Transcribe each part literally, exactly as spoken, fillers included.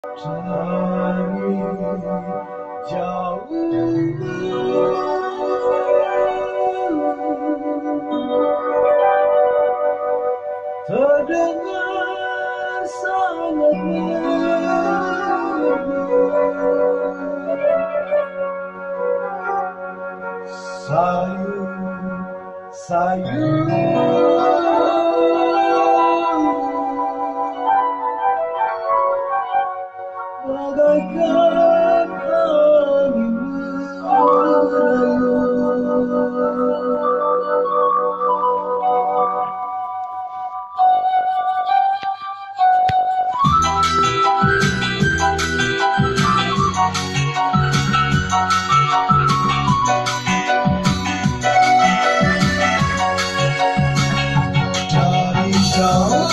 Dari jauh terdengar sangat merdu sayur-sayur bagaikan angin dari jauh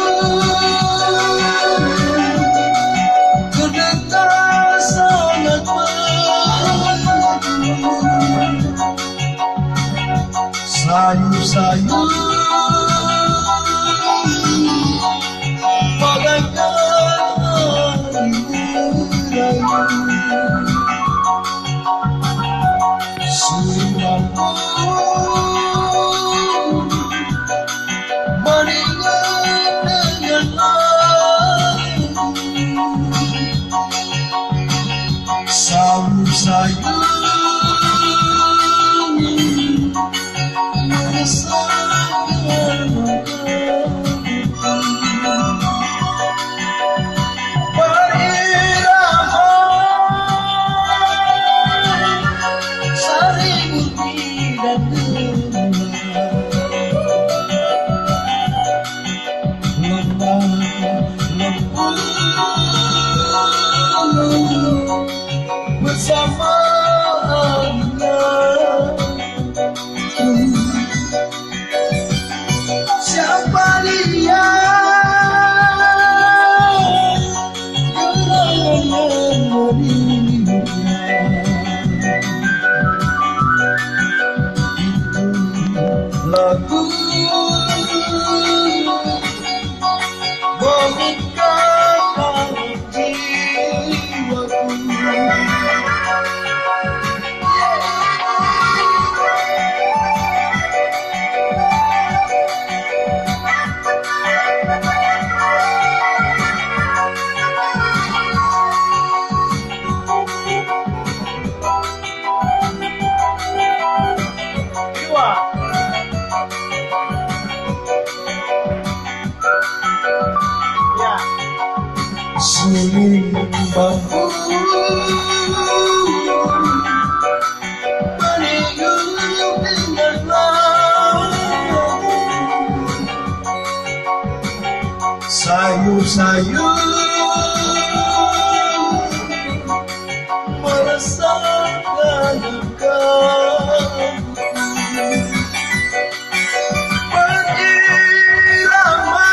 terdengar sangat merdu sayur-sayur bagaikan angin merayu suaramu mendengar dengan lagu sayur-sayur merasakan berirama saling bunyi dan lemah lembut bersama siapa dia gerangan yang meniupnya itu lagu memikatkan jiwaku suling bambu meniup dengan lagu sayur-sayur merasakan duka berirama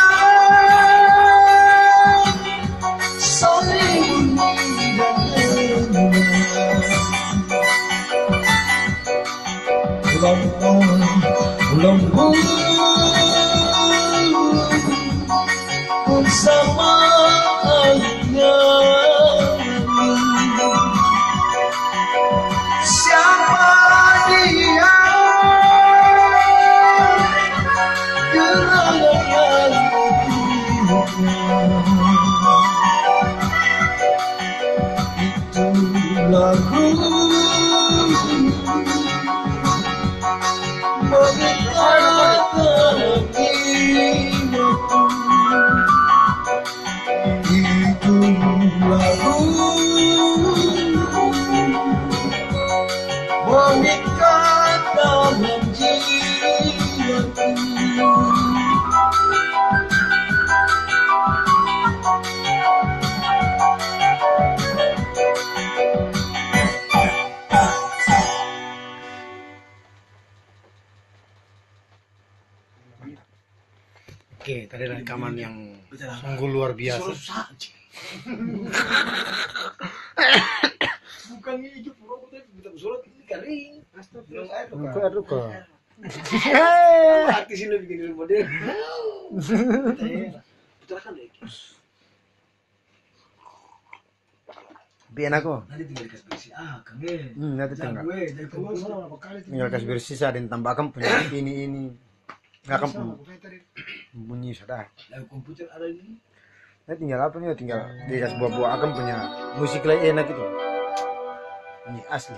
saling bunyi dan lemah lembut bersama airnya siapa dia gerangan yang meniupnya itu lagu memikatkan jiwaku itu lagu memikatkan jiwaku Oke, tadi rekaman yang sungguh luar biasa. Bukan ini pura kita kita surat ini kering. Astagfirullah. Kok ada kok? Artis ini bikin model. Putarkan lagi. Tapi enak kok. Nanti tinggal dikasih bersih. Ah, kangen. Hmm, nanti tinggal. Jago, eh, dari komputer berapa kali Tinggal kasih bersih saja dan tambahkan punya ini ini. Nggak akan bunyi sudah. Dari komputer ada ini. Nah, tinggal apa nih? Tinggal dikasih buah-buah akan punya musik lagi enak itu. Ini asli.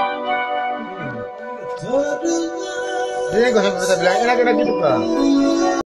Jadi gak usah kita bilang enak-enak gitu kan.